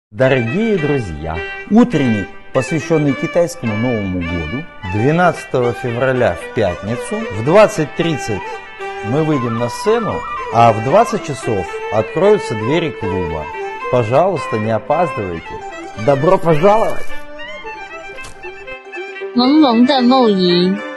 Дорогие друзья, утренник, посвященный китайскому Новому году, 12 февраля в пятницу, в 20:30 мы выйдем на сцену, а в 20 часов откроются двери клуба. Пожалуйста, не опаздывайте. Добро пожаловать! 朦胧的梦遗